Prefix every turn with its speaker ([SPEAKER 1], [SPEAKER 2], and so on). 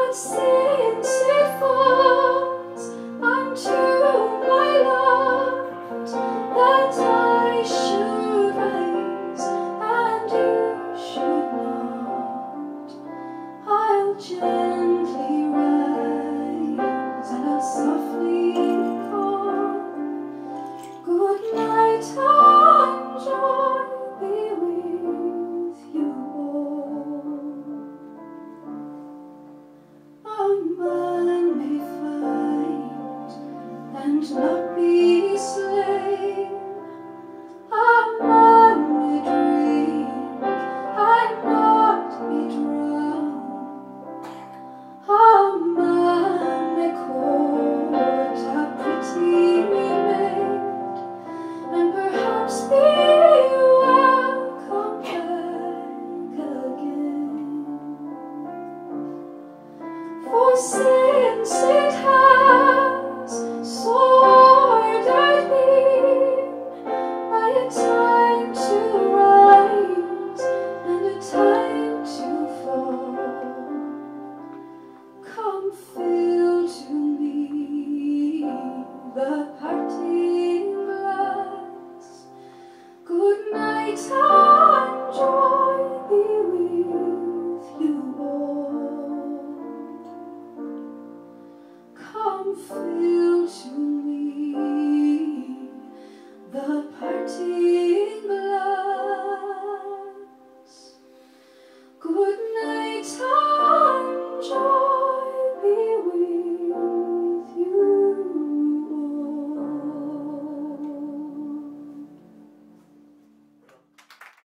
[SPEAKER 1] But since it falls unto my lot that I should rise and you should not, I'll gently rise and I'll softly call, good night and joy be with you all. A man may fight and not be slain, a man may drink and not be drowned, a man may court a pretty maid and perhaps be welcome back again. For since it has so ordered me by a time to rise and a time to fall, come fill to me the parting glass, good night and joy be with you all. Come fill